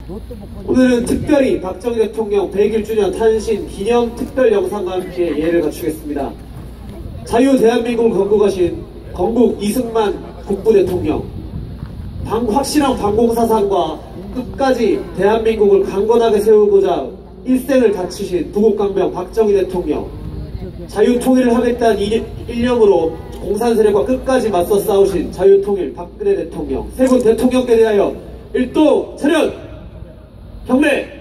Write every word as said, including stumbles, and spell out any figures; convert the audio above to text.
오늘은 특별히 박정희 대통령 백일 주년 탄신 기념 특별 영상과 함께 예를 갖추겠습니다. 자유 대한민국을 건국하신 건국 이승만 국부대통령, 방, 확실한 방공사상과 끝까지 대한민국을 강건하게 세우고자 일생을 다치신 부국강명 박정희 대통령, 자유통일을 하겠다는 일념으로 공산세력과 끝까지 맞서 싸우신 자유통일 박근혜 대통령, 세 분 대통령께 대하여 일도 차렷 경례!